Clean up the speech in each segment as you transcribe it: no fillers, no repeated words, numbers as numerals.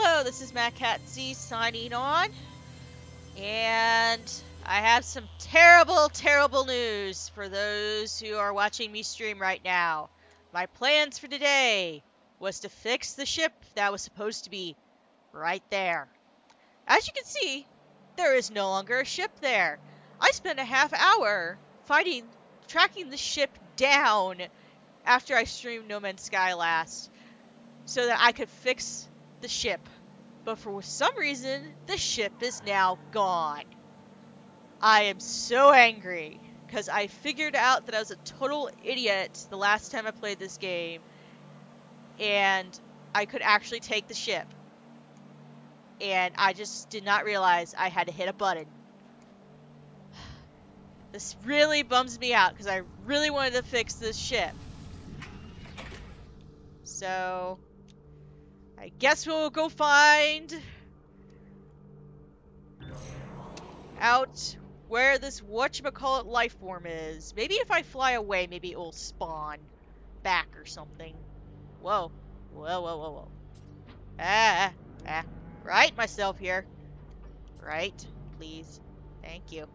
Hello, this is MattCatZ signing on, and I have some terrible, terrible news for those who are watching me stream right now. My plans for today was to fix the ship that was supposed to be right there. As you can see, there is no longer a ship there. I spent a half hour tracking the ship down after I streamed No Man's Sky last, so that I could fix the ship. But for some reason, the ship is now gone. I am so angry, because I figured out that I was a total idiot the last time I played this game, and I could actually take the ship. And I just did not realize I had to hit a button. This really bums me out, because I really wanted to fix this ship. So, I guess we'll go find out where this whatchamacallit life form is. Maybe if I fly away, maybe it will spawn back or something. Whoa. Whoa, whoa, whoa, whoa. Right myself here. Right, please. Thank you.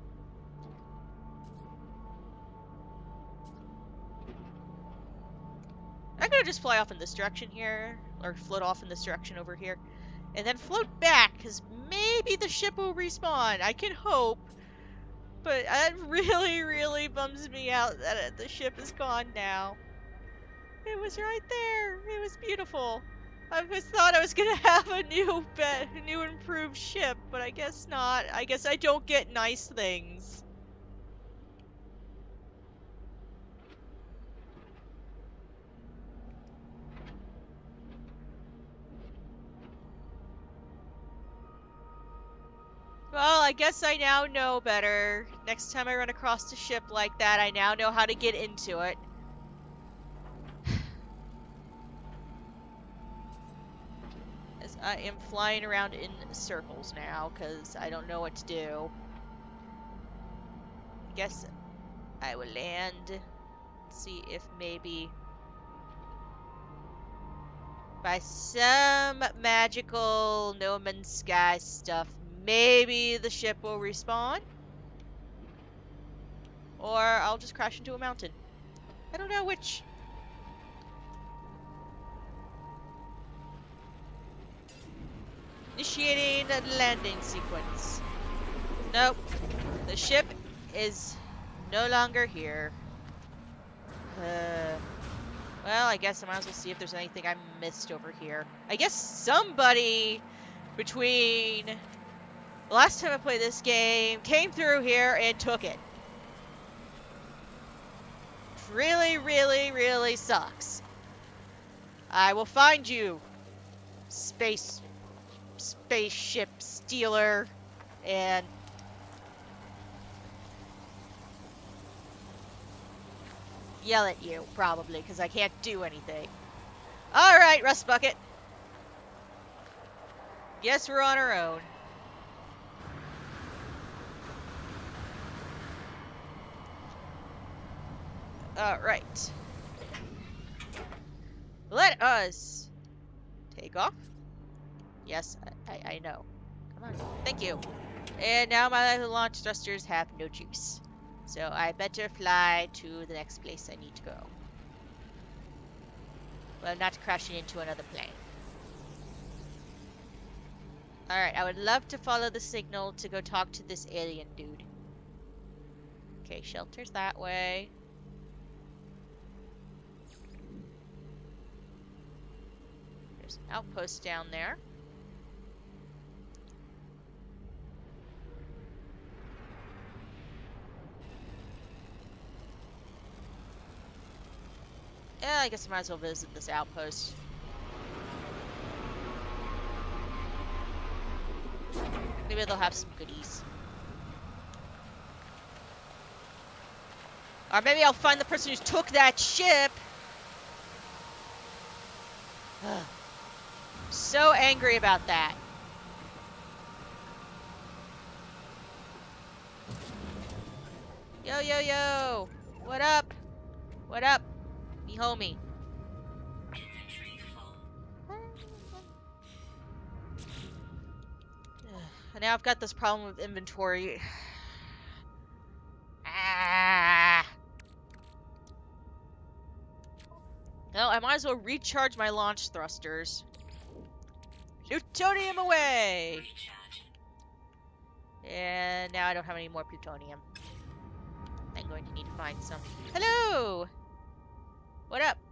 I'm gonna just fly off in this direction here, or float off in this direction over here, and then float back, because maybe the ship will respawn. I can hope, but it really, really bums me out that the ship is gone now. It was right there. It was beautiful. I thought I was gonna have a new improved ship, but I guess not. I guess I don't get nice things. Well, I guess I now know better. Next time I run across a ship like that, I now know how to get into it. As I am flying around in circles now, because I don't know what to do. I guess I will land. See if maybe by some magical No Man's Sky stuff, maybe the ship will respawn. Or I'll just crash into a mountain. I don't know which. Initiating a landing sequence. Nope. The ship is no longer here. Well, I guess I might as well see if there's anything I missed over here. I guess somebody between the last time I played this game came through here and took it. Really, really, really sucks. I will find you, spaceship stealer, and yell at you, probably, because I can't do anything. Alright, Rust Bucket. Guess we're on our own. Alright. Let us take off. Yes, I know. Come on. Thank you. And now my launch thrusters have no juice. So I better fly to the next place I need to go. Well, not crashing into another plane. Alright, I would love to follow the signal to go talk to this alien dude. Okay, shelter's that way. There's an outpost down there. Yeah, I guess I might as well visit this outpost. Maybe they'll have some goodies. Or maybe I'll find the person who took that ship. So angry about that. Yo, yo, yo. What up? What up? Me homie. now I've got this problem with inventory. Ah! No, I might as well recharge my launch thrusters. Plutonium away! And now I don't have any more plutonium. I'm going to need to find some. Hello! What up?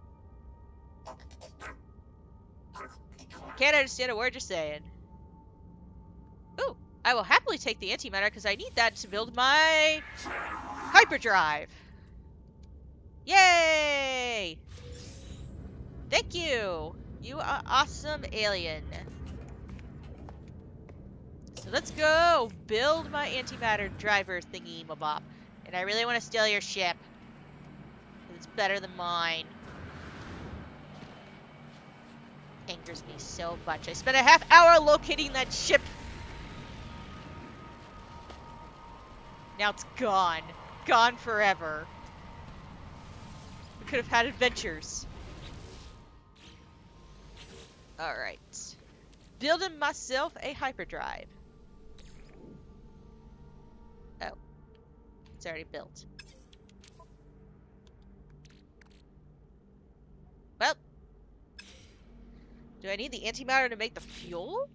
Can't understand a word you're saying. Ooh, I will happily take the antimatter because I need that to build my hyperdrive. Yay! Thank you! You are awesome alien. So let's go build my antimatter driver thingy mabop. And I really want to steal your ship. It's better than mine. Angers me so much. I spent a half hour locating that ship. Now it's gone. Gone forever. We could have had adventures. Alright. Building myself a hyperdrive. Oh. It's already built. Well. Do I need the antimatter to make the fuel?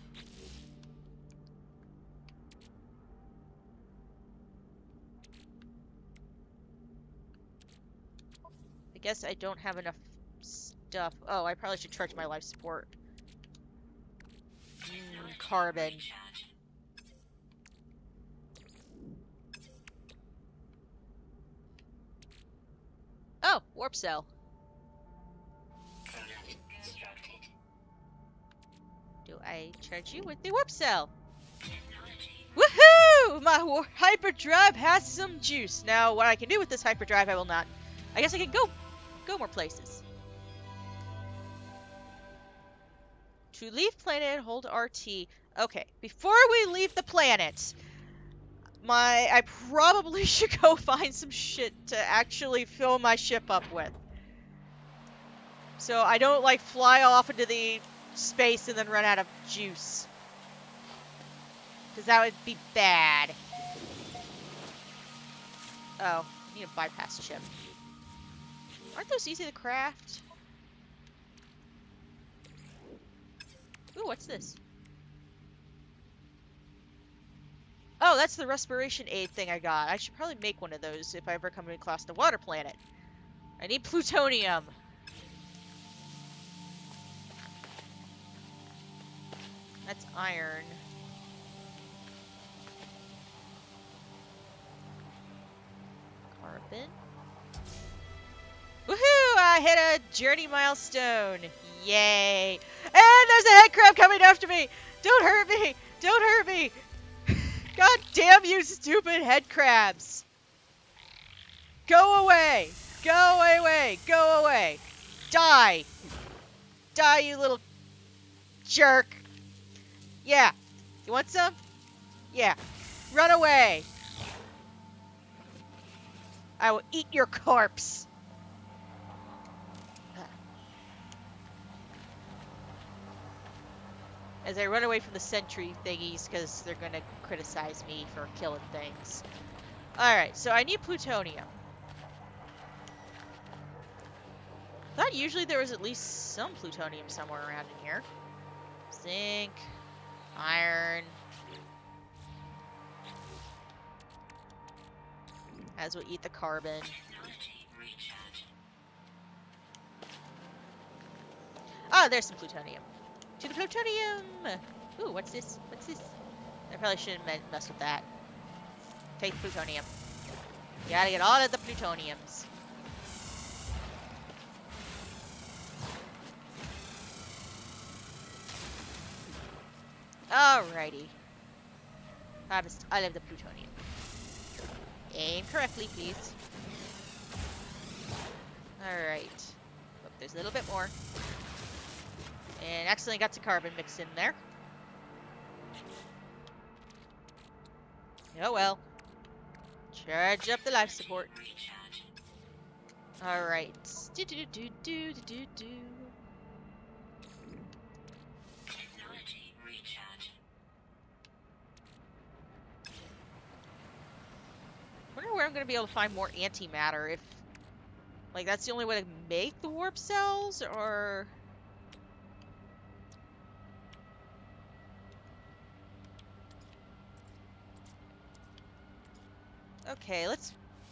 I guess I don't have enough stuff. Oh, I probably should charge my life support. Carbon. Oh, warp cell. Do I charge you with the warp cell? Woohoo! My hyperdrive has some juice. Now, what I can do with this hyperdrive, I will not. I guess I can go more places. To leave planet, hold RT. Okay, before we leave the planet, I probably should go find some shit to actually fill my ship up with. So I don't, like, fly off into the space and then run out of juice. Because that would be bad. Oh, I need a bypass chip. Aren't those easy to craft? Ooh, what's this? Oh, that's the respiration aid thing I got. I should probably make one of those if I ever come across the water planet. I need plutonium. That's iron. Carbon. Woohoo! I hit a journey milestone. Yay! And there's a head crab coming after me! Don't hurt me! Don't hurt me! God damn you stupid head crabs! Go away! Go away! Go away! Die! Die, you little jerk! Yeah. You want some? Yeah. Run away! I will eat your corpse! As I run away from the sentry thingies, because they're gonna criticize me for killing things. Alright, so I need plutonium. Thought usually there was at least some plutonium somewhere around in here. Zinc, iron. As we'll eat the carbon. Ah, there's some plutonium. To the plutonium! Ooh, what's this? What's this? I probably shouldn't mess with that. Take plutonium. You gotta get all of the plutoniums. Alrighty. Harvest all of the plutonium. Aim correctly, please. Alright. Look, there's a little bit more. And accidentally got some carbon mixed in there. Oh well. Charge up the life support. Alright. Do-do-do-do-do-do-do. I'm gonna be able to find more antimatter. If, like, that's the only way to make the warp cells, or... Okay, let's...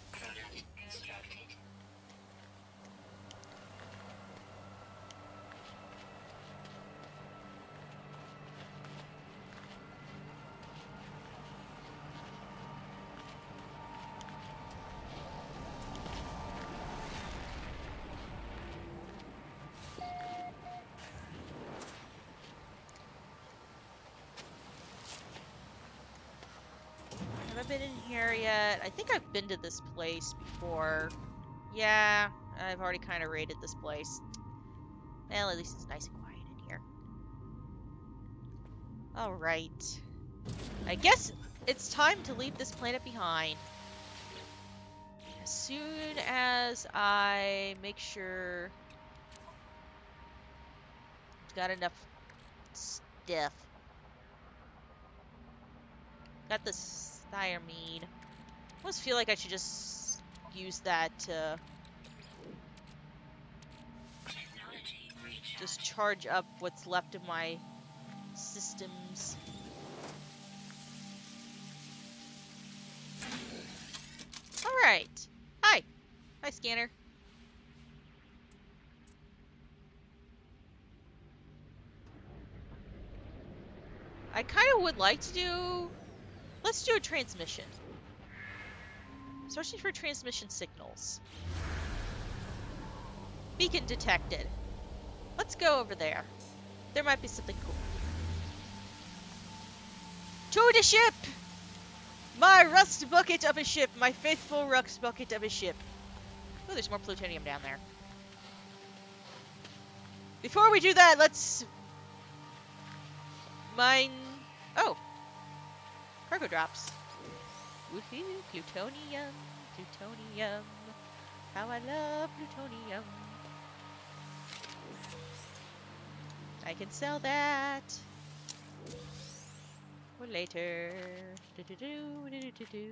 Have I been in here yet? I think I've been to this place before. Yeah, I've already kind of raided this place. Well, at least it's nice and quiet in here. Alright. I guess it's time to leave this planet behind. As soon as I make sure I've got enough stuff. Got this thiamine. I almost feel like I should just use that to just charge up what's left of my systems. Alright. Hi. Hi, scanner. I kind of would like to do... Let's do a transmission. Searching for transmission signals. Beacon detected. Let's go over there. There might be something cool. To the ship! My rust bucket of a ship! My faithful rust bucket of a ship. Oh, there's more plutonium down there. Before we do that, let's... mine... Oh! Cargo drops. Woohoo! Plutonium! Plutonium! How I love plutonium! I can sell that! For later. Do-do-do-do-do-do-do.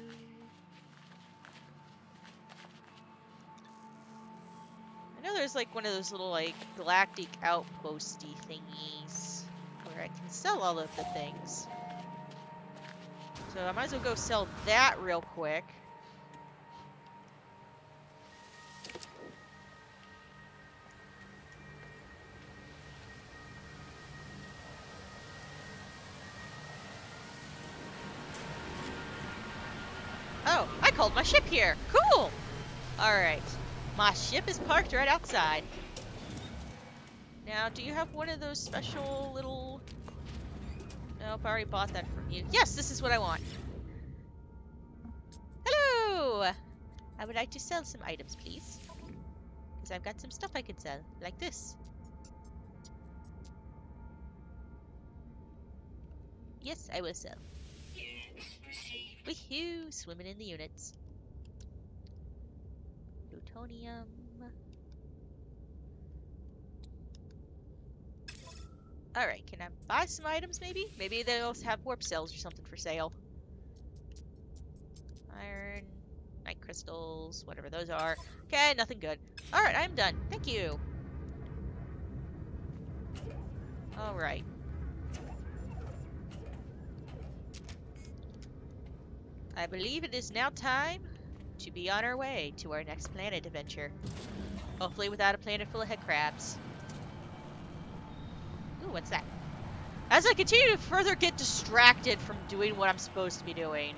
I know there's like one of those little like galactic outposty thingies where I can sell all of the things. So I might as well go sell that real quick. Oh, I called my ship here. Cool! Alright. My ship is parked right outside. Now, do you have one of those special little... Nope, I already bought that from you. Yes, this is what I want. Hello! I would like to sell some items, please. Because I've got some stuff I can sell, like this. Yes, I will sell. Woohoo! Swimming in the units. Plutonium. Alright, can I buy some items maybe? Maybe they'll have warp cells or something for sale. Iron, night crystals, whatever those are. Okay, nothing good. Alright, I'm done. Thank you. Alright. I believe it is now time to be on our way to our next planet adventure. Hopefully without a planet full of head crabs. Ooh, what's that? As I continue to further get distracted from doing what I'm supposed to be doing.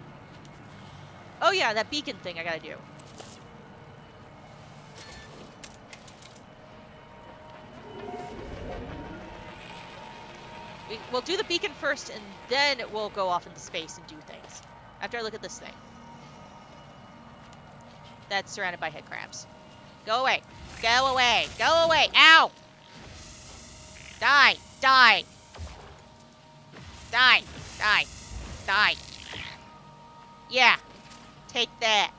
Oh yeah, that beacon thing I gotta do. We'll do the beacon first, and then we'll go off into space and do things. After I look at this thing. That's surrounded by head crabs. Go away. Go away. Go away. Ow! Die. Die. Die. Die. Die. Yeah. Take that.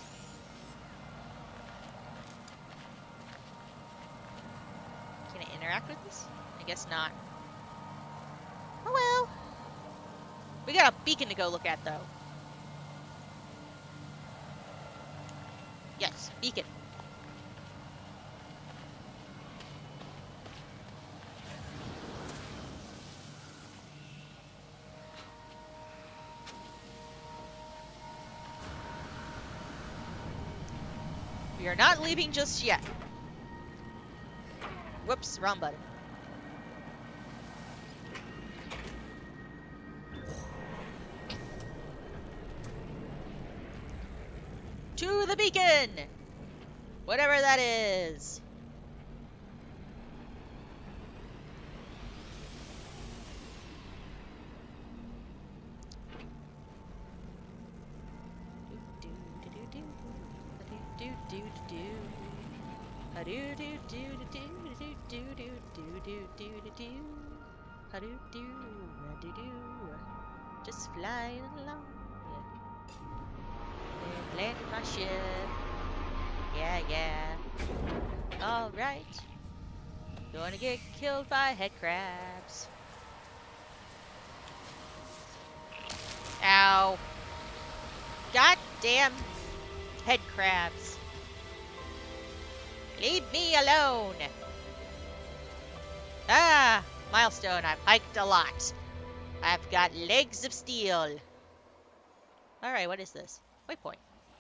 Can I interact with this? I guess not. Oh well. We got a beacon to go look at, though. beacon. We are not leaving just yet. Whoops, wrong button. To the beacon! Whatever that is. Just flying along. Yeah. Landed my ship. Yeah, yeah. Alright. Gonna get killed by head crabs. Ow. Goddamn head crabs. Leave me alone. Ah, milestone. I've hiked a lot. I've got legs of steel. Alright, what is this? Waypoint.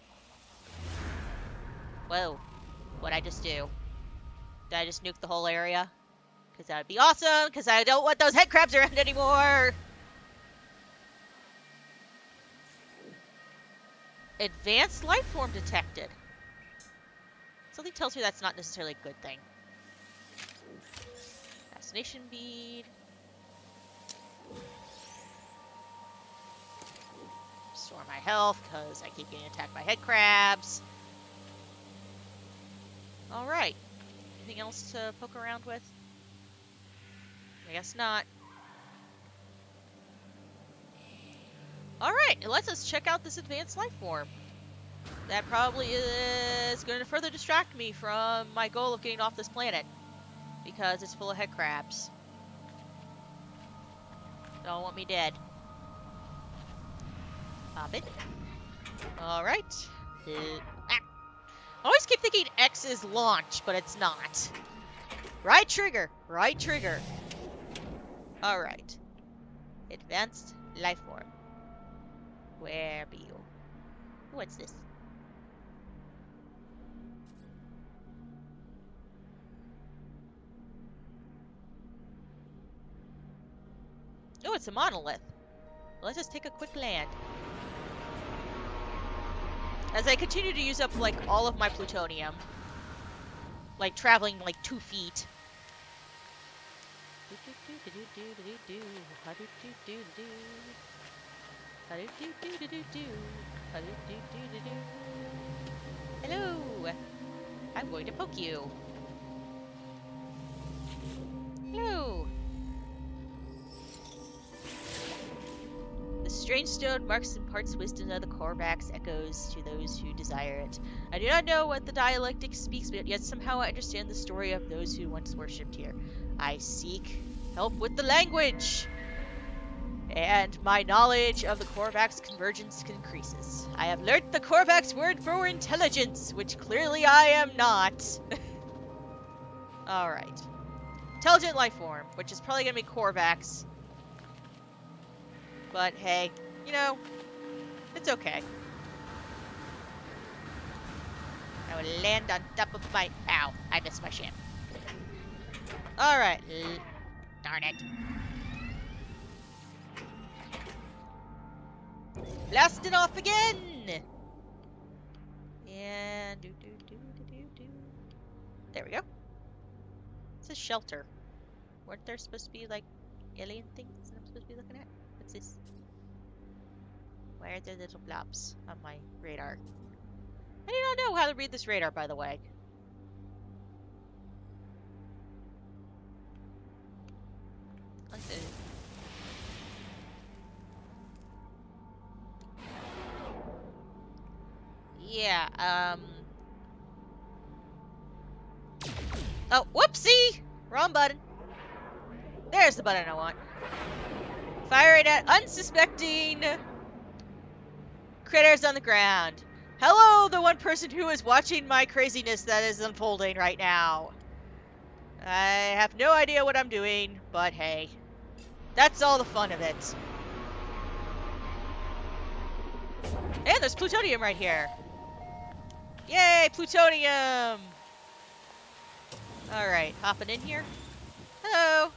Whoa. What'd I just do? Did I just nuke the whole area? Because that would be awesome, because I don't want those head crabs around anymore! Advanced life form detected. Something tells me that's not necessarily a good thing. Fascination bead. Restore my health, because I keep getting attacked by head crabs. Alright. Anything else to poke around with? I guess not. Alright, let's check out this advanced life form. That probably is going to further distract me from my goal of getting off this planet. Because it's full of head crabs. Don't want me dead. Pop it. Alright. I always keep thinking X is launch, but it's not. Right trigger. Right trigger. Alright. Advanced life form. Where be you? What's this? Oh, it's a monolith. Let's just take a quick land. As I continue to use up, like, all of my plutonium. Like, traveling, like, 2 feet. Hello! I'm going to poke you. Hello! The strange stone marks imparts wisdom of the Korvax echoes to those who desire it. I do not know what the dialectic speaks, but yet somehow I understand the story of those who once worshipped here. I seek help with the language! And my knowledge of the Korvax convergence increases. I have learnt the Korvax word for intelligence, which clearly I am not. Alright. Intelligent life form, which is probably going to be Korvax. But hey, you know, it's okay. I will land on top of my... Ow, I missed my ship. Alright. Darn it. Blasting off again! And... There we go. It's a shelter. Weren't there supposed to be, like, alien things that I'm supposed to be looking at? What's this? Why are there little blobs on my radar? I do not know how to read this radar, by the way. Yeah, Oh, whoopsie! Wrong button. There's the button I want. Fire it at unsuspecting critters on the ground. Hello, the one person who is watching my craziness that is unfolding right now. I have no idea what I'm doing, but hey. That's all the fun of it. And there's plutonium right here. Yay, plutonium! Alright, hopping in here. Hello.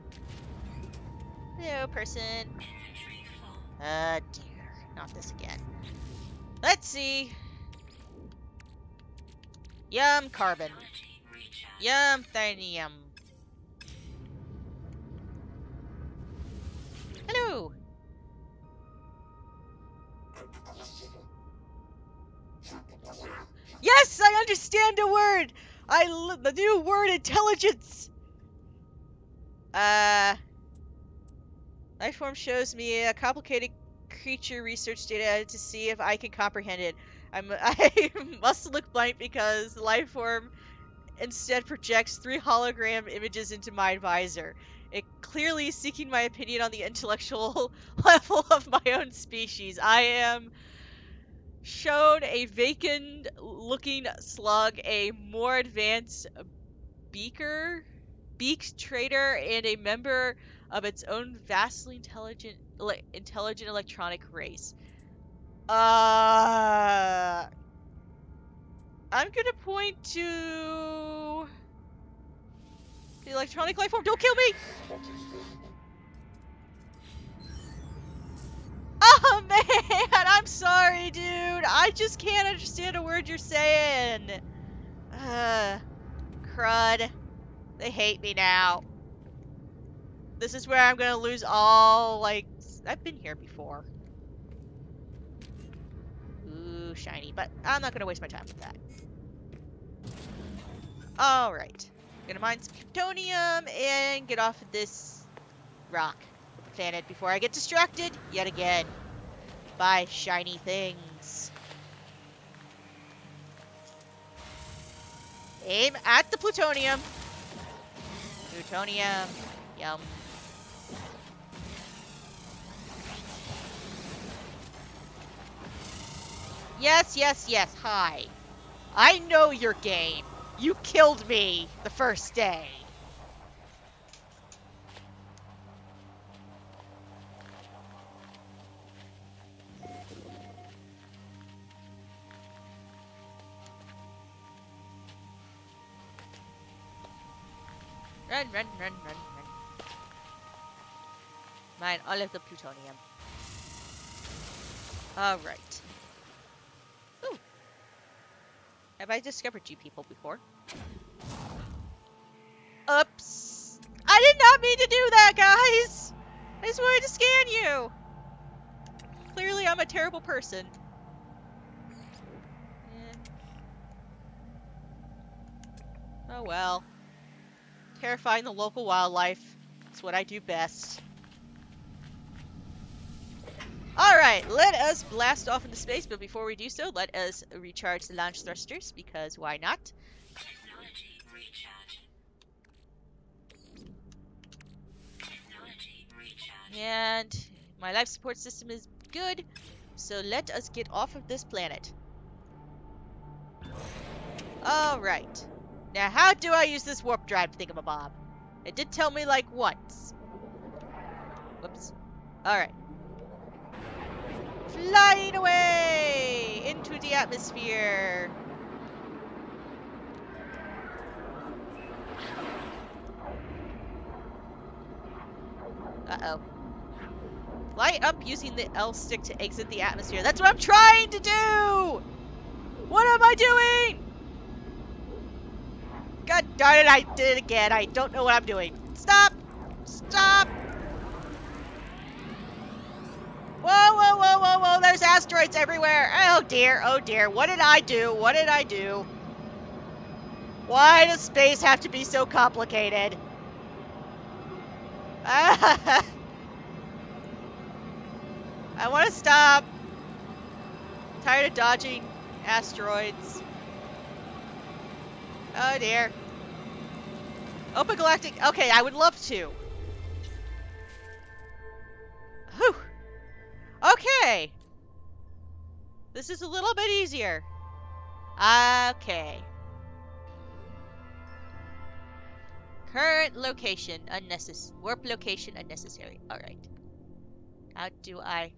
Hello, person. Dear. Not this again. Let's see. Yum, carbon. Yum, thanium. Hello. Yes, I understand the word. The new word, intelligence. Lifeform shows me a complicated creature research data to see if I can comprehend it. I must look blank because the lifeform instead projects 3 hologram images into my visor. It clearly is seeking my opinion on the intellectual level of my own species. I am shown a vacant-looking slug, a more advanced beaked trader, and a member of its own vastly intelligent electronic race. I'm gonna point to the electronic life form. Don't kill me! Oh man, I'm sorry, dude. I just can't understand a word you're saying. Crud. They hate me now. This is where I'm gonna lose all, like, I've been here before. Ooh, shiny, but I'm not gonna waste my time with that. Alright. Gonna mine some plutonium and get off of this rock planet before I get distracted yet again by shiny things. Aim at the plutonium. Plutonium. Yum. Yes, yes, yes. Hi. I know your game. You killed me the first day. Run, run, run, run, run. Mine all of the plutonium. Alright. Ooh. Have I discovered you people before? Oops. I did not mean to do that, guys! I just wanted to scan you! Clearly I'm a terrible person. Oh well. Terrifying the local wildlife. It's what I do best. Alright, let us blast off into space, but before we do so, let us recharge the launch thrusters, because why not? Technology recharge. And my life support system is good, so let us get off of this planet. Alright. Now, how do I use this warp drive thingamabob? It did tell me, like, once. Whoops. Alright. Flying away into the atmosphere. Uh-oh. Fly up using the L stick to exit the atmosphere. That's what I'm trying to do! What am I doing? God darn it, I did it again. I don't know what I'm doing. Stop! Stop! Whoa, whoa, whoa, whoa, whoa, there's asteroids everywhere. Oh dear, what did I do? What did I do? Why does space have to be so complicated? I want to stop. I'm tired of dodging asteroids. Oh dear. Open galactic. Okay, I would love to. Whew. Okay. This is a little bit easier. Okay. Current location unnecessary. Warp location unnecessary. Alright. How do I...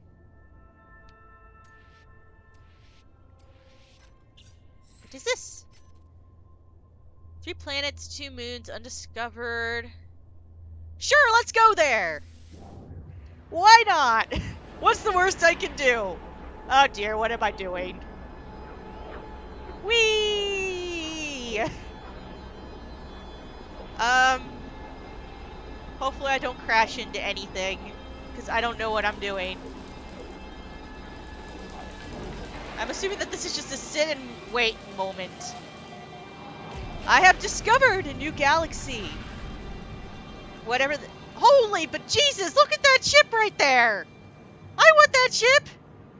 What is this? 3 planets, 2 moons, undiscovered. Sure, let's go there! Why not? What's the worst I can do? Oh dear, what am I doing? Whee! Hopefully I don't crash into anything, because I don't know what I'm doing. I'm assuming that this is just a sit and wait moment. I have discovered a new galaxy. Whatever the... Holy, but Jesus, look at that ship right there! I want that ship!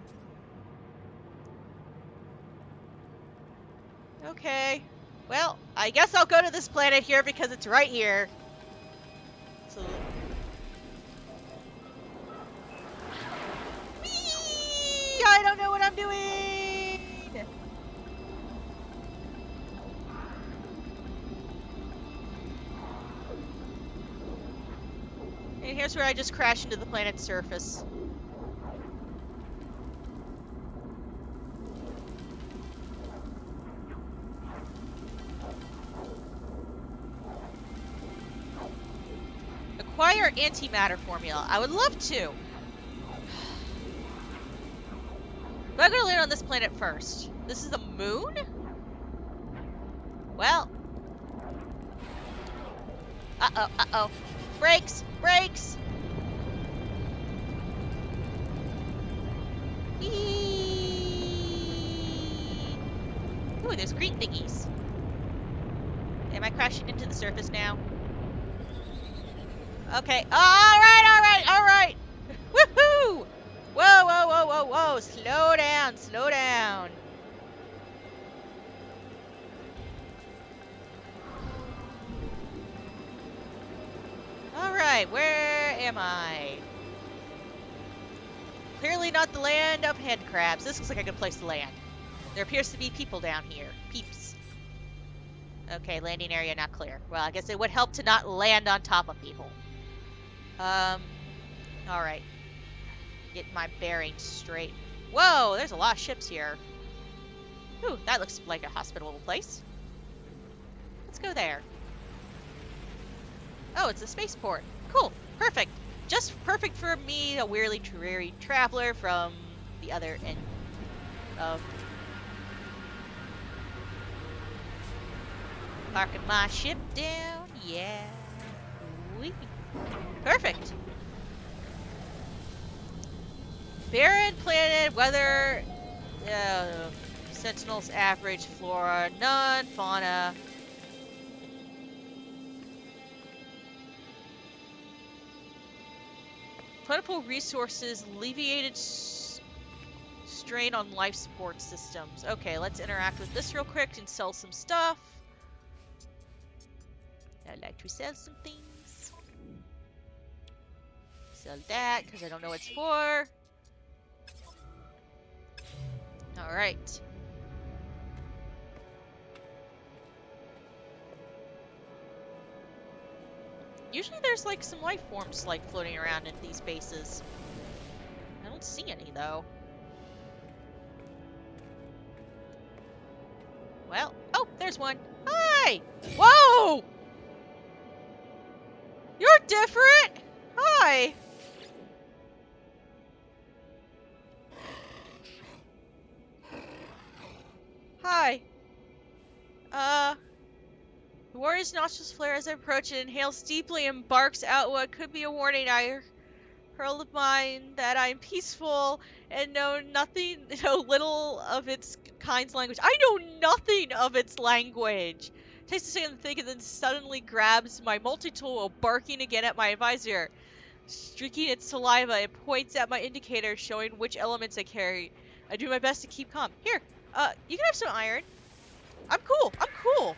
Okay. Well, I guess I'll go to this planet here because it's right here. So... Whee! I don't know what I'm doing! And here's where I just crash into the planet's surface. Acquire antimatter formula. I would love to. But I'm gonna land on this planet first. This is the moon? Well. Uh-oh, uh-oh. Brakes! Brakes! Eeeeee. Ooh, there's green thingies. Am I crashing into the surface now? Okay. Alright, alright, alright! Woohoo! Whoa, whoa, whoa, whoa, whoa! Slow down, slow down. Alright, where am I? Clearly not the land of head crabs. This looks like a good place to land. There appears to be people down here. Peeps. Okay, landing area not clear. Well, I guess it would help to not land on top of people. Alright. Get my bearings straight. Whoa, there's a lot of ships here. Ooh, that looks like a hospitable place. Let's go there. Oh, it's a spaceport. Cool. Perfect. Just perfect for me, a weary traveler from the other end of... Parking my ship down. Yeah. Whee. Perfect. Barren planet, weather, Sentinels average, flora, none, fauna. Plentiful resources, alleviated strain on life support systems. Okay, let's interact with this real quick and sell some stuff. I'd like to sell some things. Sell that, because I don't know what it's for. Alright. Usually there's like some life forms like floating around in these bases. I don't see any though. Well, oh, there's one. Hi! Whoa! You're different! Hi! Hi. The warrior's nostrils flare as I approach it, inhales deeply and barks out what could be a warning. I hurl of mine that I am peaceful and know little of its kind's language. I know nothing of its language. Takes a second to think and then suddenly grabs my multi-tool while barking again at my advisor. Streaking its saliva, it points at my indicator showing which elements I carry. I do my best to keep calm. Here, you can have some iron. I'm cool. I'm cool.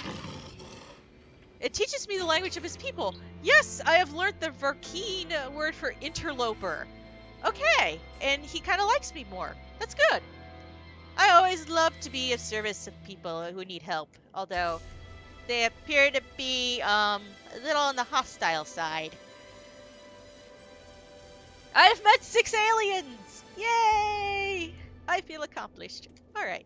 It teaches me the language of his people. Yes, I have learned the Verkeen word for interloper. Okay, and he kind of likes me more. That's good. I always love to be of service of people who need help, although they appear to be a little on the hostile side. I've met 6 aliens! Yay! I feel accomplished. Alright.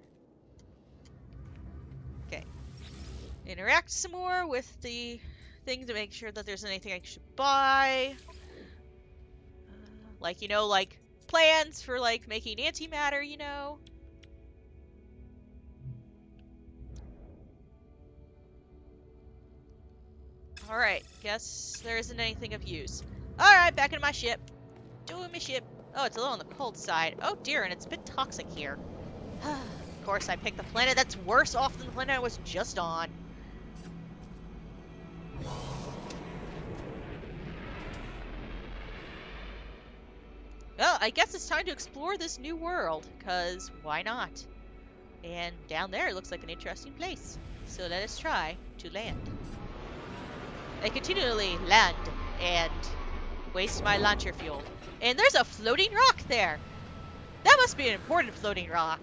Okay. Interact some more with the thing to make sure that there's anything I should buy. Like, you know, like plans for like making antimatter, you know? Alright, guess there isn't anything of use. Alright, back into my ship. Doing my ship. Oh, it's a little on the cold side. Oh dear, and it's a bit toxic here. Of course, I picked the planet that's worse off than the planet I was just on. Well, I guess it's time to explore this new world, because why not? And down there it looks like an interesting place. So let us try to land. I continually land and waste my launcher fuel. And there's a floating rock there! That must be an important floating rock.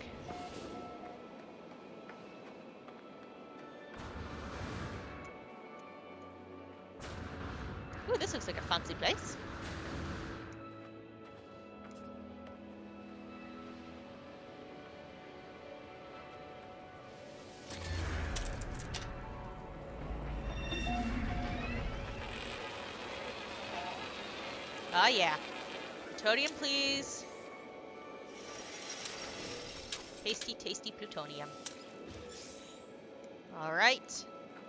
Ooh, this looks like a fancy place. Oh yeah. Plutonium, please. Tasty, tasty plutonium. Alright.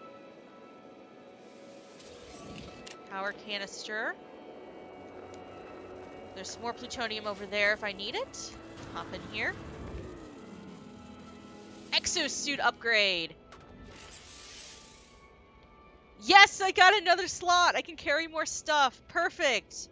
Power canister. There's some more plutonium over there if I need it. Hop in here. Exosuit upgrade! Yes, I got another slot! I can carry more stuff. Perfect!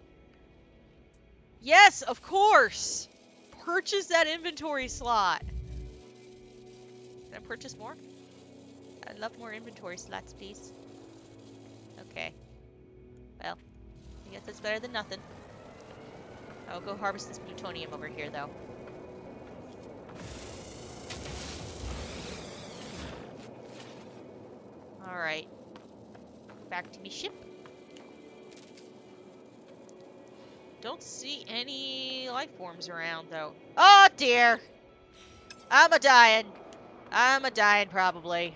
Yes, of course! Purchase that inventory slot. Can I purchase more? I'd love more inventory slots, please. Okay. Well, I guess that's better than nothing. I'll go harvest this plutonium over here, though. Alright. Back to me ship. Don't see any life forms around, though. Oh, dear! I'm a-dying. I'm a-dying, probably.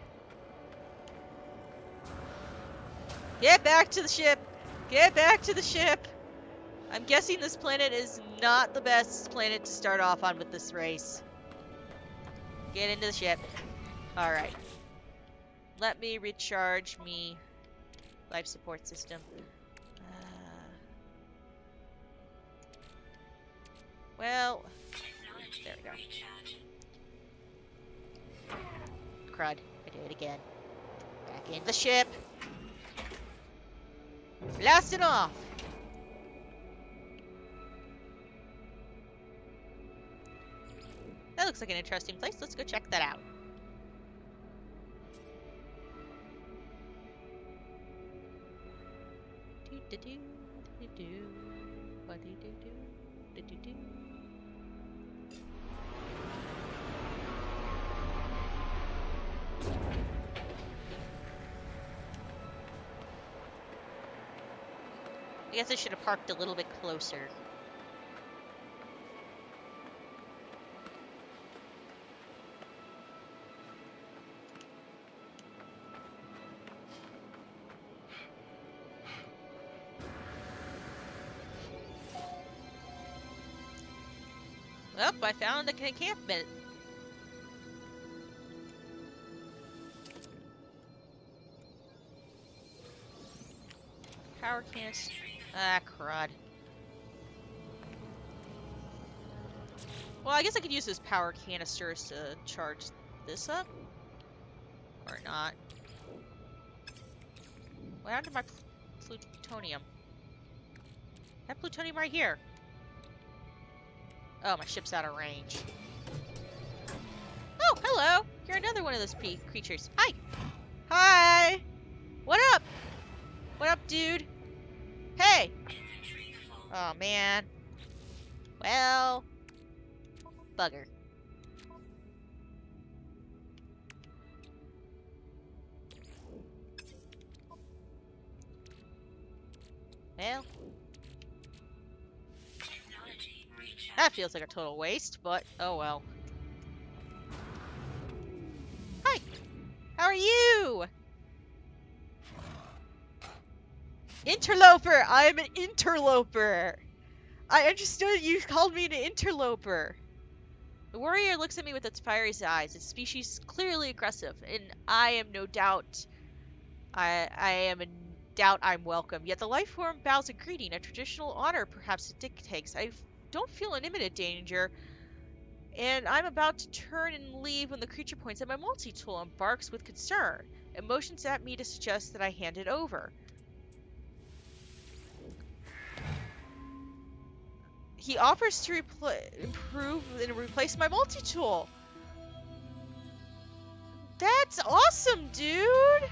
Get back to the ship! Get back to the ship! I'm guessing this planet is not the best planet to start off on with this race. Get into the ship. Alright. Let me recharge me life support system. Well, there we go. Crud. I did it again. Back in the ship. Blasting off. That looks like an interesting place. Let's go check that out. I guess I should have parked a little bit closer. Oh, I found an encampment. Power canister. Ah, crud. Well, I guess I could use those power canisters to charge this up. Or not. What happened to my plutonium? I have plutonium right here. Oh, my ship's out of range. Oh, hello! You're another one of those creatures. Hi! Hi! What up? What up, dude? Hey! Oh, man. Well... Bugger. Well, that feels like a total waste, but oh well. Hi! How are you? Interloper! I am an interloper! I understood you called me an interloper. The warrior looks at me with its fiery eyes, its species clearly aggressive, and I am no doubt I am in doubt I'm welcome. Yet the life form bows a greeting, a traditional honor perhaps it dictates. I don't feel an imminent danger, and I'm about to turn and leave when the creature points at my multi-tool and barks with concern. It motions at me to suggest that I hand it over. He offers to improve and replace my multi-tool. That's awesome, dude!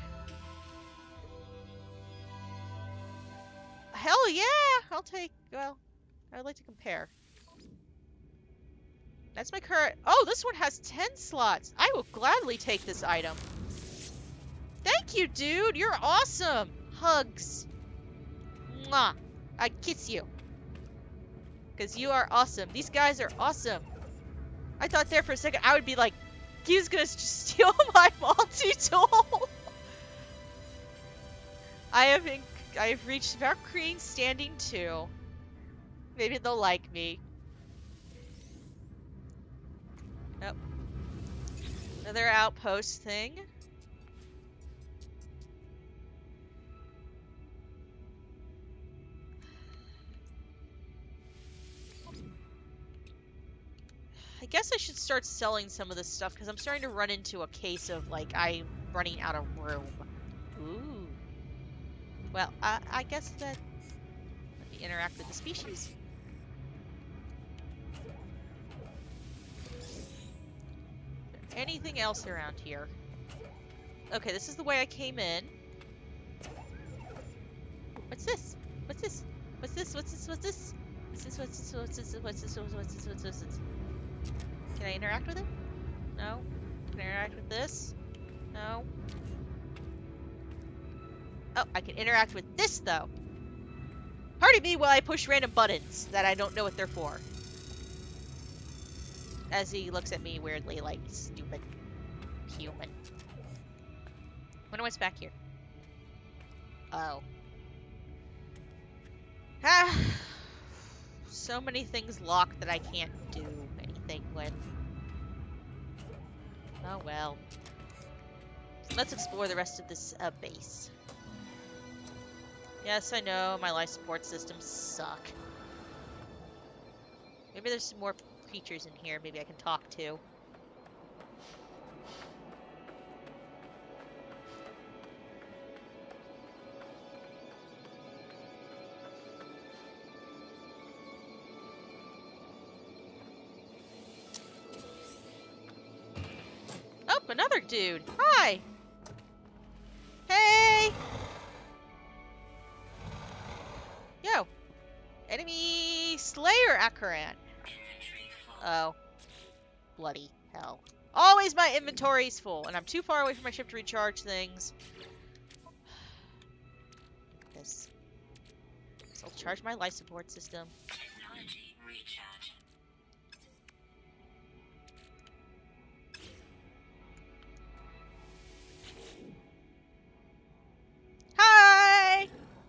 Hell yeah! I'll take, well, I'd like to compare. That's my current, oh, this one has 10 slots. I will gladly take this item. Thank you, dude! You're awesome! Hugs. Mwah! I kiss you. Because you are awesome. These guys are awesome. I thought there for a second I would be like, he's gonna just steal my multi-tool! I have reached Valkyrie standing 2. Maybe they'll like me. Oh. Another outpost thing. I guess I should start selling some of this stuff because I'm starting to run into a case of like I'm running out of room. Ooh. Well, I guess that let me interact with the species. Is there anything else around here? Okay, this is the way I came in. What's this? What's this? What's this? What's this? What's this? What's this? What's this? What's this? What's this? What's this? What's this? Can I interact with it? No. Can I interact with this? No. Oh, I can interact with this, though. Pardon me while I push random buttons that I don't know what they're for. As he looks at me weirdly like, stupid human. Wonder what's back here. Oh. Ah. So many things locked that I can't do anything with. Oh well. Let's explore the rest of this base. Yes, I know, my life support systems suck. Maybe there's some more creatures in here maybe I can talk to. Oh, another dude! Hi! Hey! Yo! Enemy Slayer Akaran! Oh. Bloody hell. Always my inventory's full, and I'm too far away from my ship to recharge things. This. So I'll charge my life support system. Technology recharge. Hi!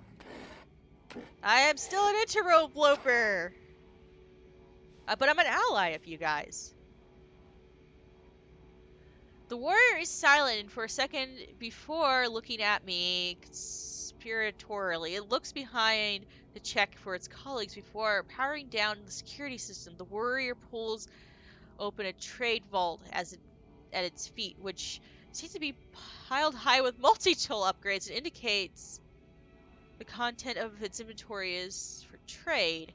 I am still an interloper! But I'm an ally of you guys. The warrior is silent for a second before looking at me conspiratorially. It looks behind to check for its colleagues before powering down the security system. The warrior pulls open a trade vault at its feet, which seems to be piled high with multi-tool upgrades. It indicates the content of its inventory is for trade.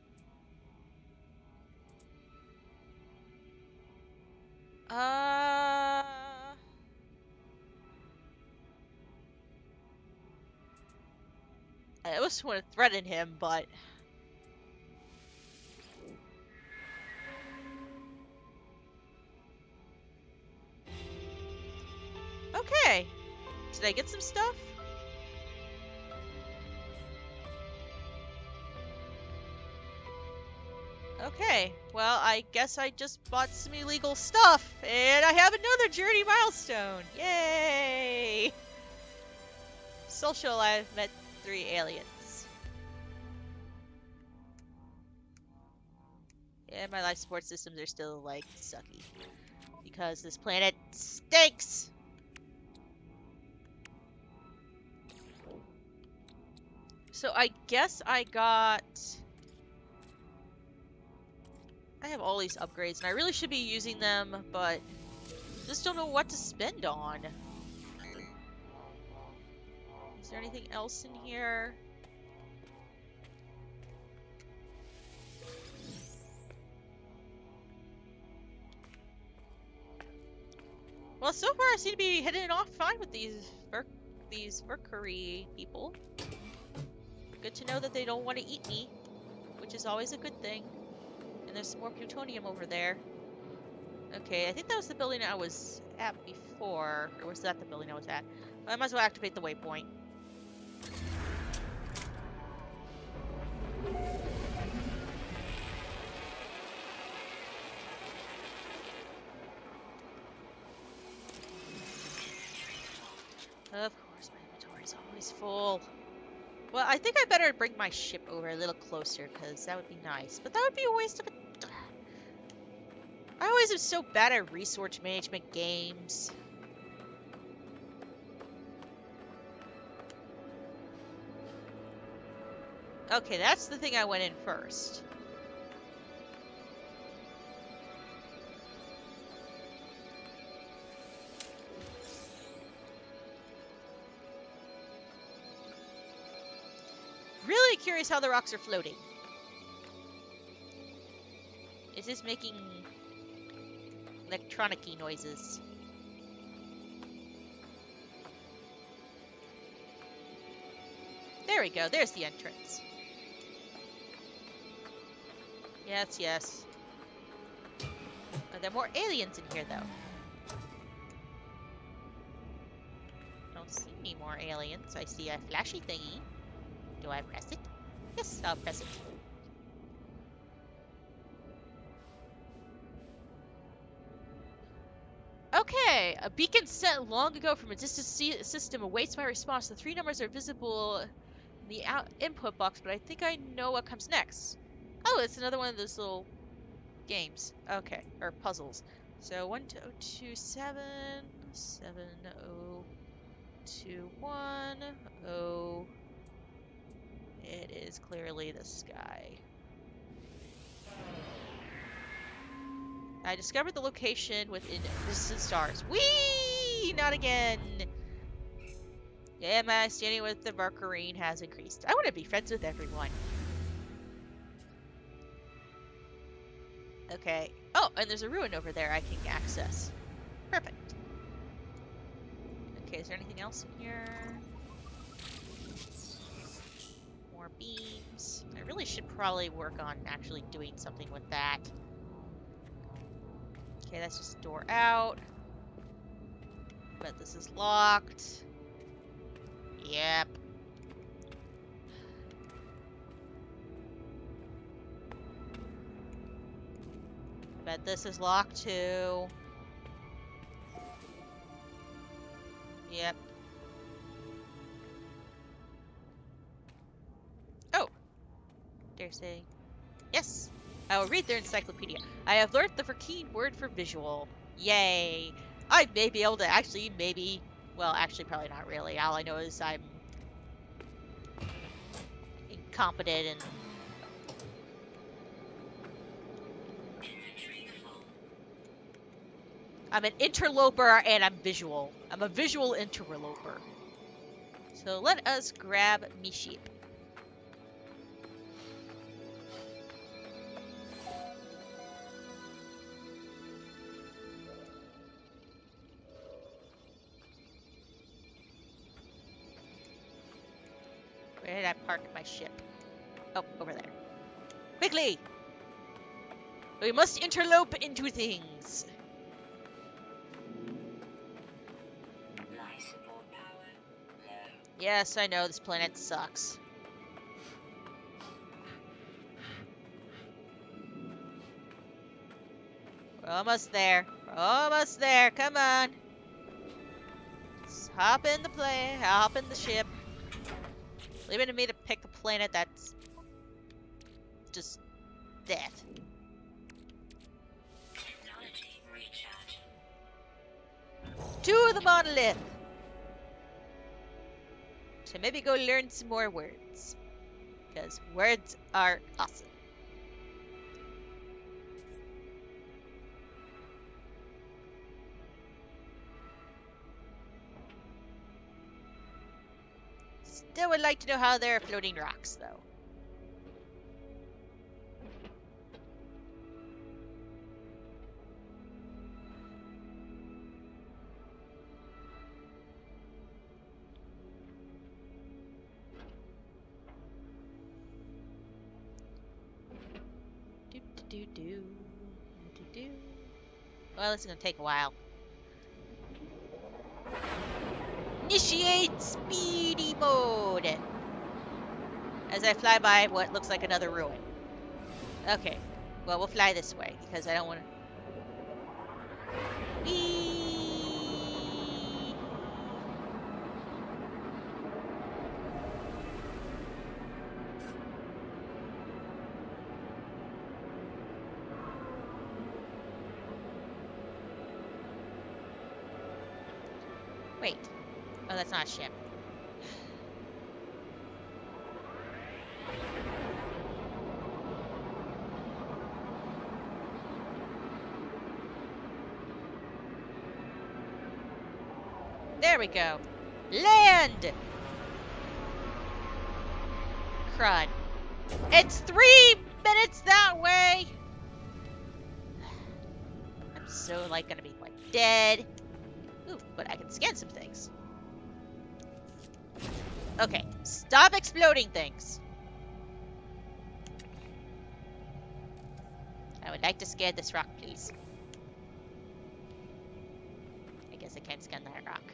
I almost want to threaten him, but... Okay. Did I get some stuff? Okay, well, I guess I just bought some illegal stuff, and I have another journey milestone. Yay! Social, I've met 3 aliens. Yeah, my life support systems are still, like, sucky. Because this planet stinks! So I guess I got... I have all these upgrades, and I really should be using them, but just don't know what to spend on. Is there anything else in here? Well, so far I seem to be hitting it off fine with these Mercury people. Good to know that they don't want to eat me, which is always a good thing. And there's some more plutonium over there. Okay, I think that was the building I was at before. Or was that the building I was at? I might as well activate the waypoint. Of course, my inventory is always full. Well, I think I better bring my ship over a little closer, because that would be nice. But that would be a waste of it. I always am so bad at resource management games. Okay, that's the thing I went in first. Really curious how the rocks are floating. Is this making electronic-y noises? There we go, there's the entrance. Yes, yes. Are there more aliens in here, though? Don't see any more aliens. I see a flashy thingy. Do I press it? Yes, I'll press it. Okay, a beacon sent long ago from a distant system awaits my response. The 3 numbers are visible in the input box, but I think I know what comes next. Oh, it's another one of those little games. Okay, or puzzles. So 10227 7021 0. It is clearly the sky. I discovered the location within distant stars. Whee! Not again! Yeah, my standing with the Mercurine has increased. I want to be friends with everyone. Okay. Oh, and there's a ruin over there I can access. Perfect. Okay, is there anything else in here? More beams. I really should probably work on actually doing something with that. Okay, that's just a door out. But this is locked. Yep. Bet this is locked too. Yep. Oh. Dare say. Yes. I will read their encyclopedia. I have learned the Verkeen word for visual. Yay. I may be able to actually, maybe... Well, actually, probably not really. All I know is I'm... incompetent and... I'm an interloper and I'm visual. I'm a visual interloper. So let us grab me sheep. Where did I park my ship? Oh, over there. Quickly! We must interlope into things. Yes, I know, this planet sucks. We're almost there. We're almost there. Come on. Just hop in the plane. Hop in the ship. Leave it to me to pick a planet that's just death. Technology recharge. To the monolith. To maybe go learn some more words. Because words are awesome. Still would like to know how there are floating rocks, though. Do. Well, this is gonna take a while. Initiate speedy mode! As I fly by what looks like another ruin. Okay. Well, we'll fly this way, because I don't want to... Whee! Wait. Oh, that's not a ship. There we go. Land! Crud. It's 3 minutes that way! I'm so, like, gonna be, like, dead. Ooh, but I can scan some things. Okay, stop exploding things. I would like to scan this rock, please. I guess I can't scan that rock.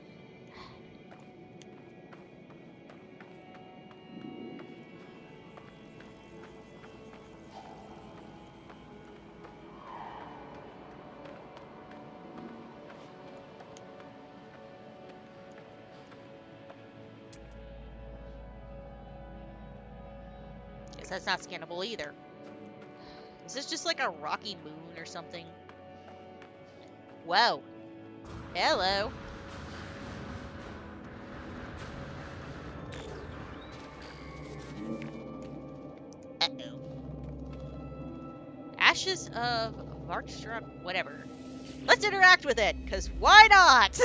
Guess that's not scannable either. Is this just like a rocky moon or something? Whoa. Hello. Uh-oh. Ashes of Varkstruck, whatever. Let's interact with it, because why not?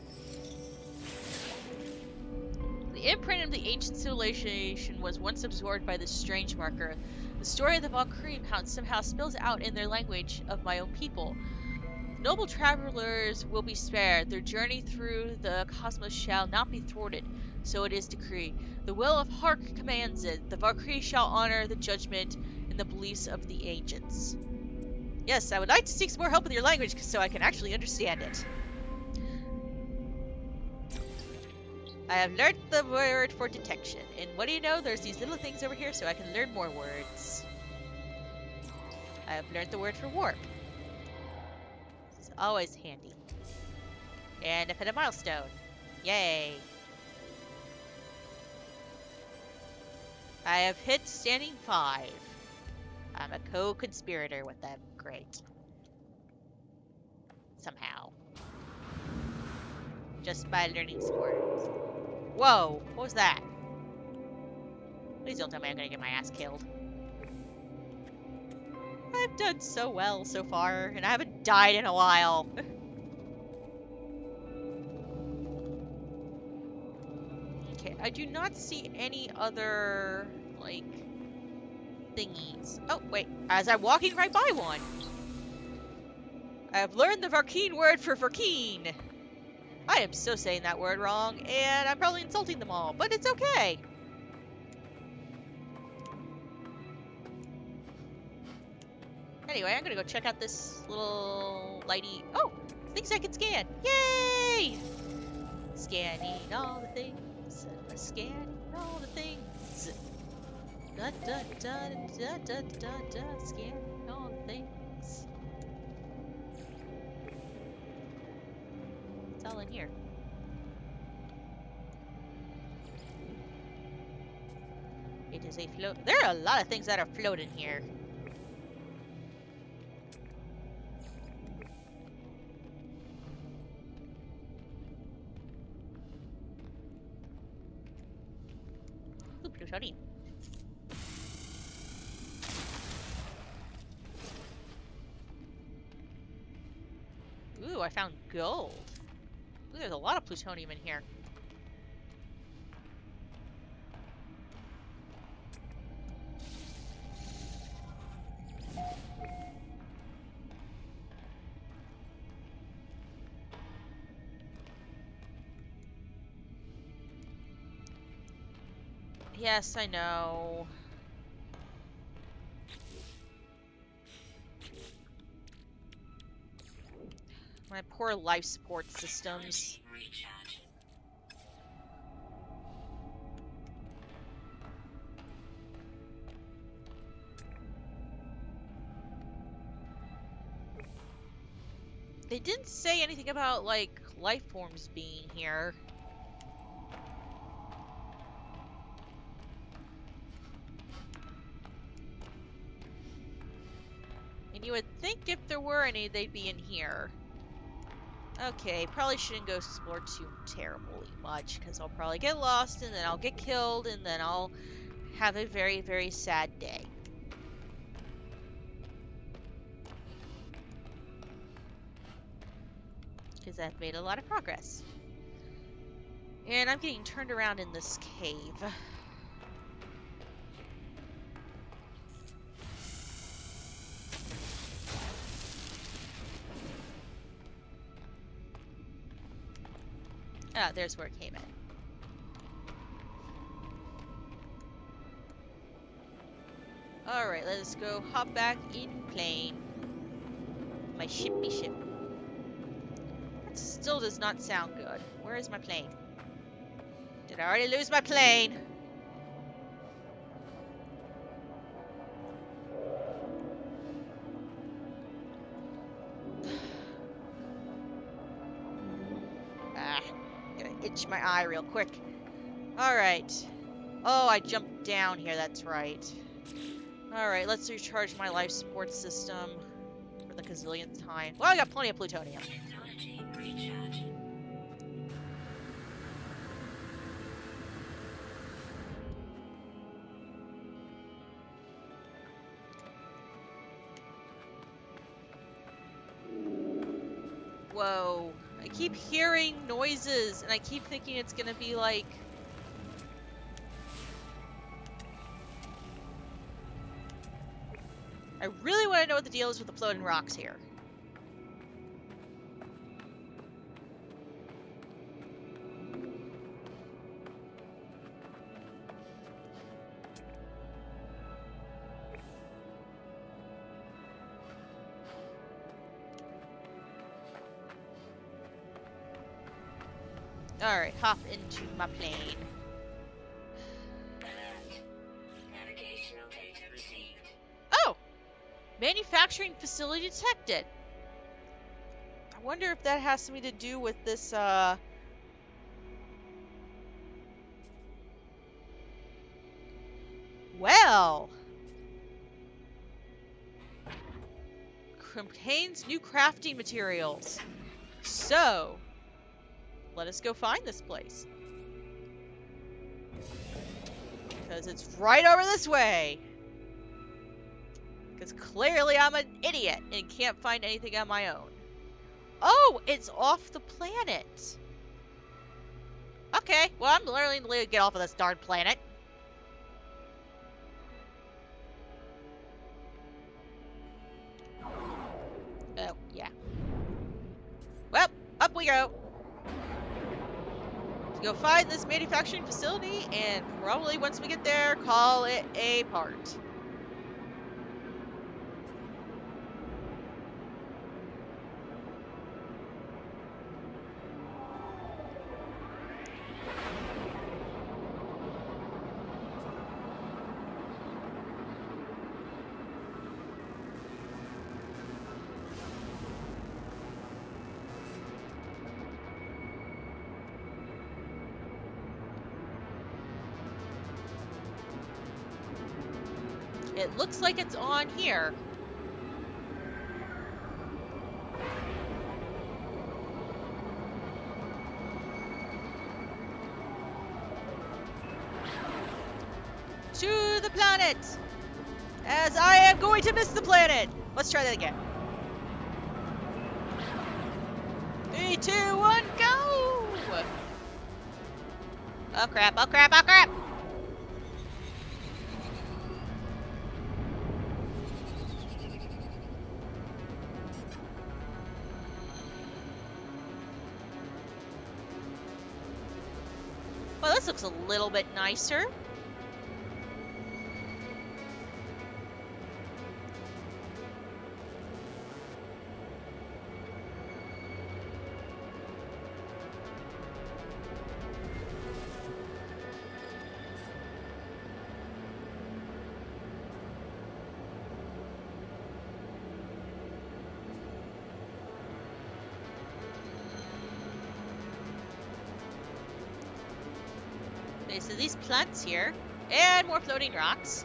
The imprint of the ancient civilization was once absorbed by this strange marker. The story of the Valkyrie somehow spills out in their language of my own people. Noble travelers will be spared. Their journey through the cosmos shall not be thwarted. So it is decreed. The will of Hark commands it. The Valkyrie shall honor the judgment and the beliefs of the ancients. Yes, I would like to seek some more help with your language so I can actually understand it. I have learned the word for detection. And what do you know? There's these little things over here so I can learn more words. I have learned the word for warp. It's always handy. And I've hit a milestone. Yay. I have hit standing 5. I'm a co-conspirator with them. Great. Somehow. Just by learning some words. Whoa! What was that? Please don't tell me I'm gonna get my ass killed. I've done so well so far, and I haven't died in a while. Okay, I do not see any other, like, thingies. Oh, wait. As I'm walking right by one. I have learned the Varkeen word for Varkeen. I am so saying that word wrong, and I'm probably insulting them all, but it's okay. Anyway, I'm gonna go check out this little lighty... Oh! Things I can scan! Yay! Scanning all the things. Scanning all the things. Da da da da da da da da. Scanning all the things. hell in here? It is a float. There are a lot of things that are floating here. Ooh, plutonium. Ooh, I found gold. Ooh, there's a lot of plutonium in here. Yes, I know. My poor life support systems. Recharge. They didn't say anything about, like, life forms being here. And you would think if there were any, they'd be in here. Okay, probably shouldn't go explore too terribly much, because I'll probably get lost, and then I'll get killed, and then I'll have a very, very sad day. Because I've made a lot of progress. And I'm getting turned around in this cave. Ah, there's where it came in. Alright, let's go hop back in plane. My shippy ship. That still does not sound good. Where is my plane? Did I already lose my plane? Ah, gonna itch my eye real quick. Alright. Oh, I jumped down here, that's right. Alright, let's recharge my life support system for the gazillionth time. Well, I got plenty of plutonium. Technology recharge. Whoa. I keep hearing noises, and I keep thinking it's gonna be like... I really want to know what the deal is with the floating rocks here. Alright, hop into my plane. Alert. Navigational data received. Oh! Manufacturing facility detected. I wonder if that has something to do with this, Well! Contains new crafting materials. So, let us go find this place. Because it's right over this way. Because clearly I'm an idiot and can't find anything on my own. Oh, it's off the planet. Okay, well, I'm learning to get off of this darn planet. Oh, yeah. Well, up we go. To go find this manufacturing facility, and probably once we get there, call it a part. It looks like it's on here. To the planet! As I am going to miss the planet! Let's try that again. 3, 2, 1, go! Oh crap, oh crap, oh crap! Well, this looks a little bit nicer. Okay, so these plants here, and more floating rocks.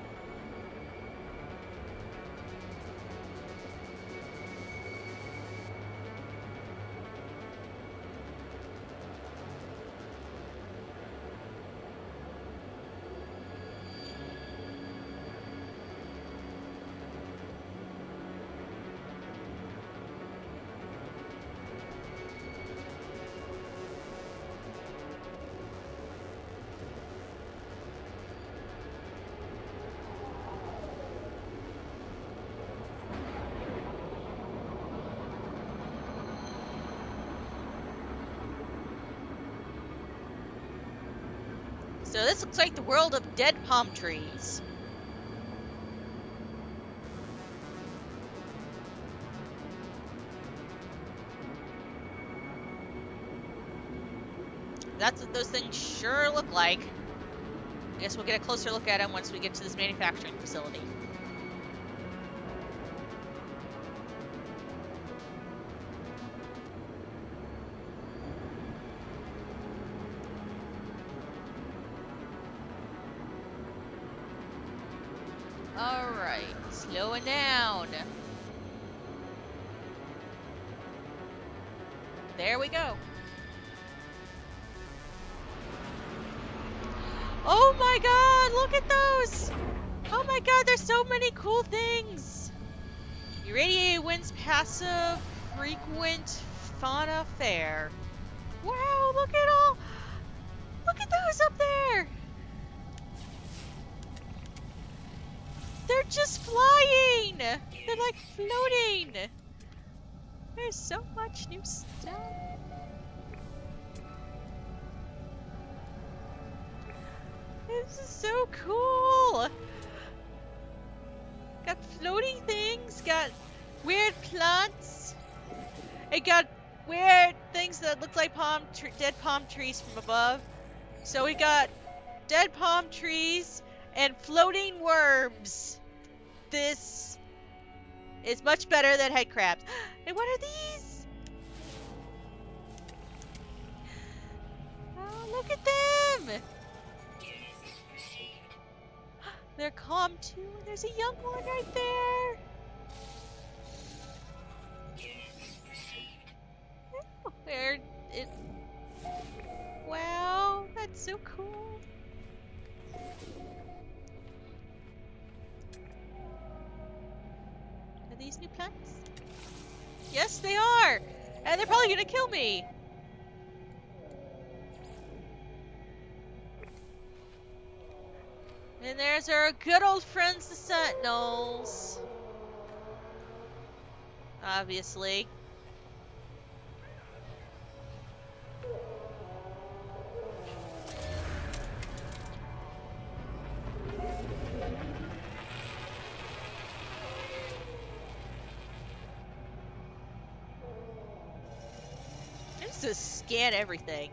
So this looks like the world of dead palm trees. That's what those things sure look like. I guess we'll get a closer look at them once we get to this manufacturing facility. Alright, slowing down. There we go. Oh my god, look at those! Oh my god, there's so many cool things! Irradiated winds passive frequent fauna fair. Wow, look at all! Look at those up there! They're just flying! They're like floating! There's so much new stuff. This is so cool! Got floating things, got weird plants. It got weird things that look like dead palm trees from above. So we got dead palm trees and floating worms. This is much better than head crabs. And what are these? Oh, look at them! They're calm too. There's a young one right there. Oh, there it. Wow, that's so cool. Are these new plants? Yes, they are. And they're probably gonna kill me. And there's our good old friends, the Sentinels. Obviously. Just to scan everything.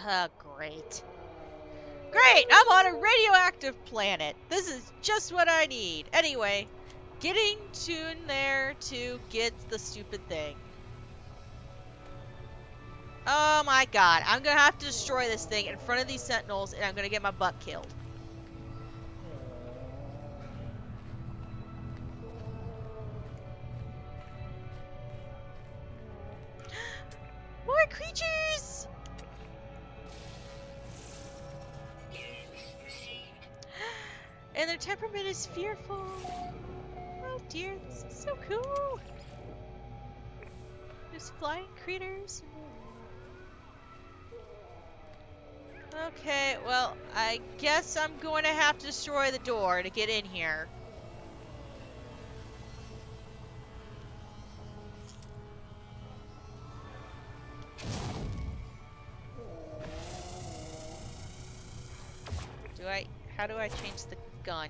Great. Great! I'm on a radioactive planet. This is just what I need. Anyway, getting to there to get the stupid thing. Oh my god. I'm gonna have to destroy this thing in front of these sentinels, and I'm gonna get my butt killed. More creatures! And their temperament is fearful. Oh dear, this is so cool. There's flying critters. Okay, well, I guess I'm going to have to destroy the door to get in here. How do I change the gun?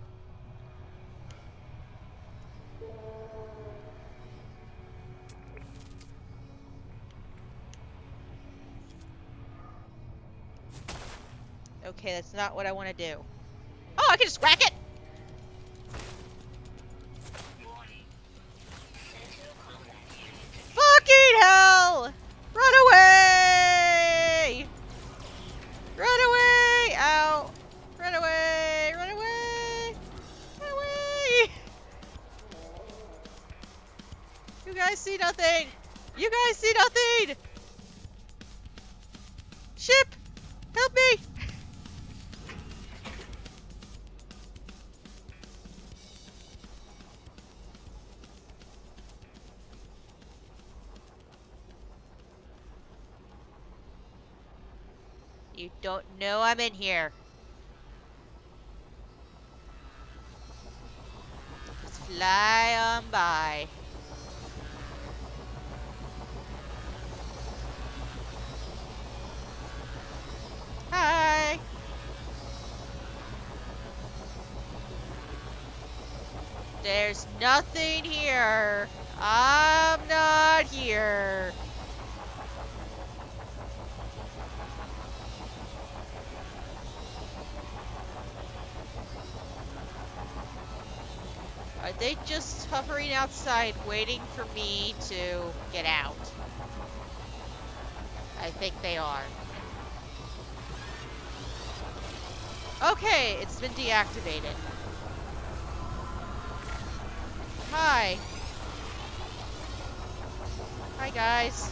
Okay, that's not what I want to do. Oh, I can just whack it! Fucking hell! Run away! Run away! Ow! Run away! Run away! Run away! You guys see nothing! You guys see nothing! Ship! Help me! You don't know I'm in here. Just fly on by. Hi. There's nothing here. I'm not here. Are they just hovering outside waiting for me to get out? I think they are. Okay, it's been deactivated. Hi. Hi, guys.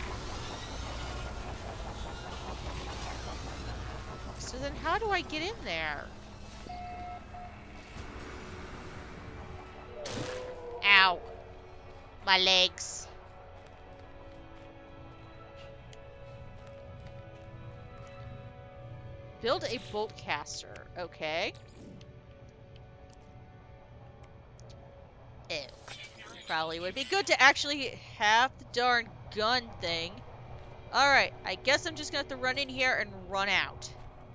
So then how do I get in there? Ow. My legs. Build a bolt caster. Okay. Ew. Probably would be good to actually have the darn gun thing. Alright, I guess I'm just gonna have to run in here and run out.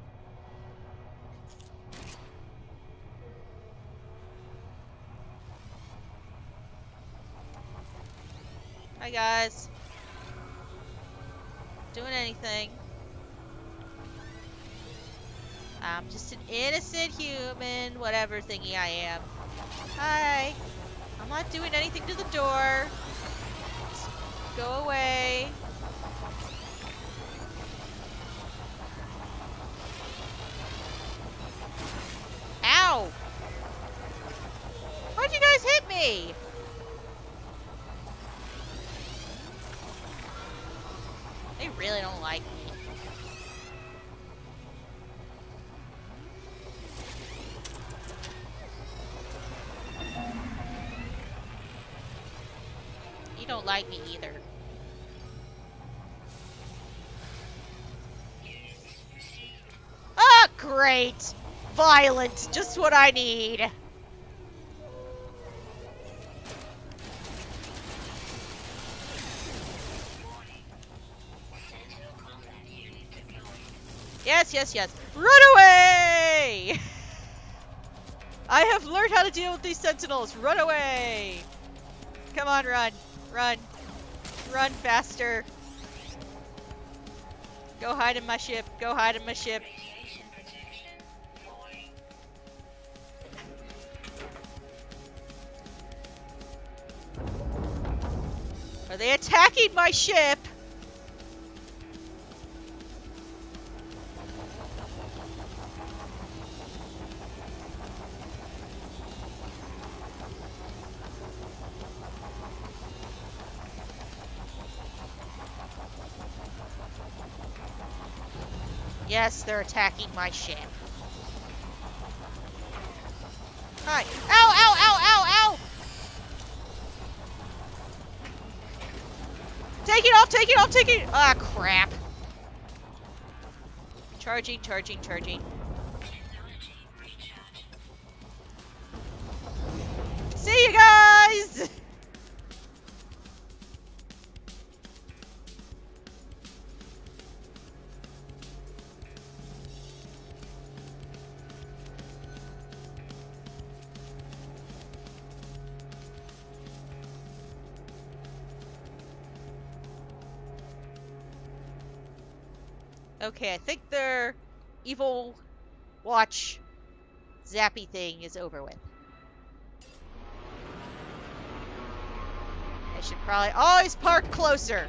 Hi guys. Doing anything. I'm just an innocent human, whatever thingy I am. Hi. I'm not doing anything to the door. Just go away. Ow! Why'd you guys hit me? They really don't like me. You don't like me either. Ah, great! Violence, just what I need. Yes, yes, yes. Run away! I have learned how to deal with these sentinels. Run away! Come on, run. Run. Run faster. Go hide in my ship. Go hide in my ship. Radiation protection falling. Are they attacking my ship? Yes, they're attacking my ship. Hi. Ow, ow, ow, ow, ow! Take it off, take it off, take it! Ah, crap. Charging, charging, charging. Technology recharge. See you guys! Okay, I think their evil watch zappy thing is over with. I should probably always park closer.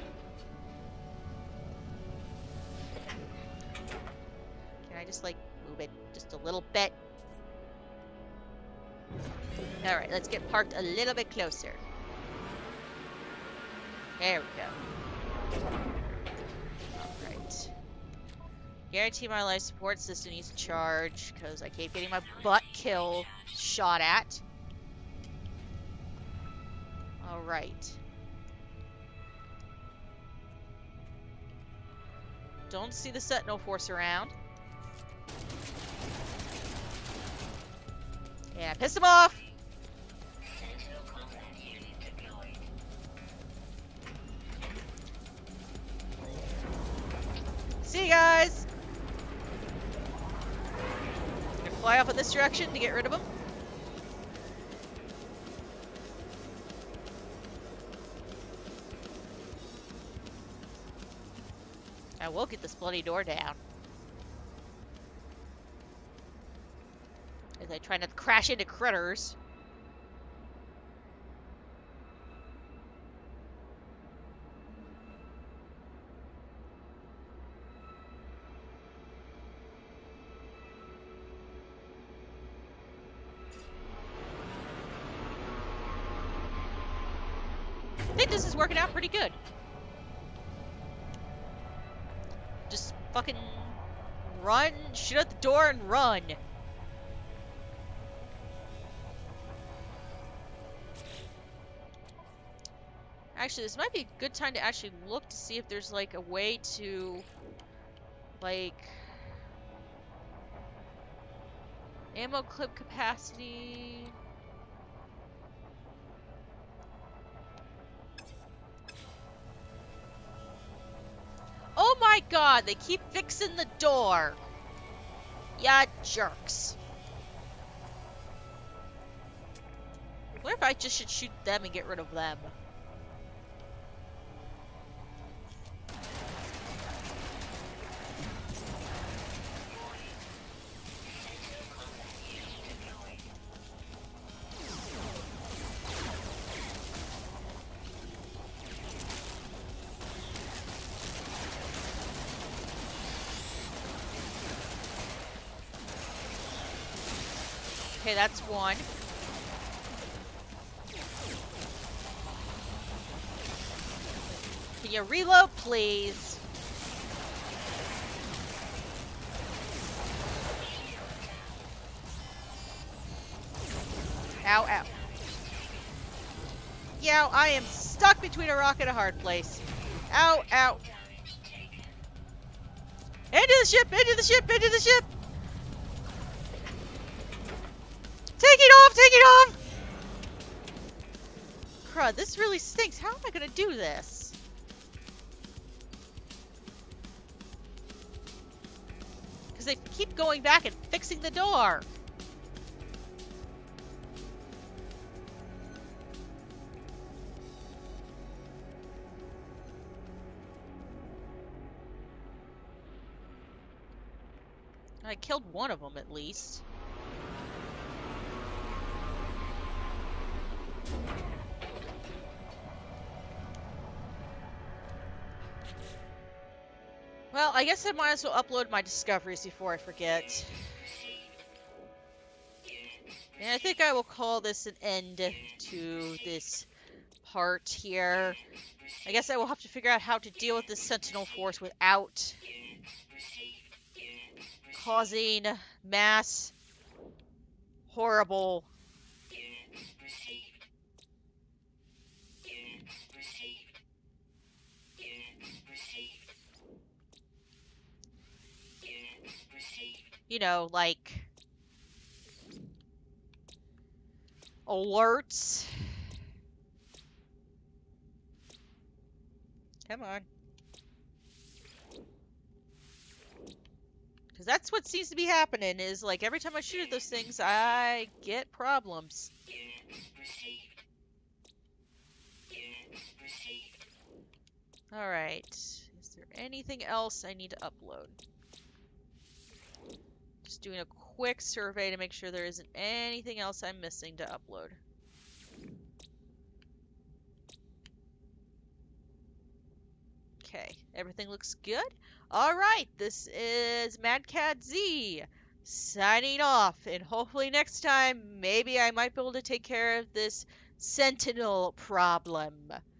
Can I just like move it just a little bit? Alright, let's get parked a little bit closer. There we go. Alright. Guarantee my life support system needs to charge because I keep getting my butt kill shot at. Alright. Don't see the Sentinel force around. Yeah, I pissed him off! Sentinel combat unit deployed. See you guys! Gonna fly off in this direction to get rid of him. I will get this bloody door down. As I try not to crash into critters. I think this is working out pretty good. Just fucking run, shut the door and run. Actually, this might be a good time to actually look to see if there's like a way to like ammo clip capacity. Oh my god, they keep fixing the door. Ya jerks. What if I just should shoot them and get rid of them? Sentinel combat unit deployed. Okay, that's one. Can you reload, please? Ow, ow. Yow, I am stuck between a rock and a hard place. Ow, ow. Damage taken. Into the ship, into the ship, into the ship! Take it off, take it off! Crud, this really stinks. How am I gonna do this? Because they keep going back and fixing the door. I killed one of them at least. Well, I guess I might as well upload my discoveries before I forget. And I think I will call this an end to this part here. I guess I will have to figure out how to deal with this Sentinel force without causing mass horrible like alerts. Come on. Because that's what seems to be happening, is like every time I shoot at those things, I get problems. Alright. Is there anything else I need to upload? Just doing a quick survey to make sure there isn't anything else I'm missing to upload. Okay, everything looks good. Alright, this is Mad Cat Z signing off, and hopefully next time maybe I might be able to take care of this Sentinel problem.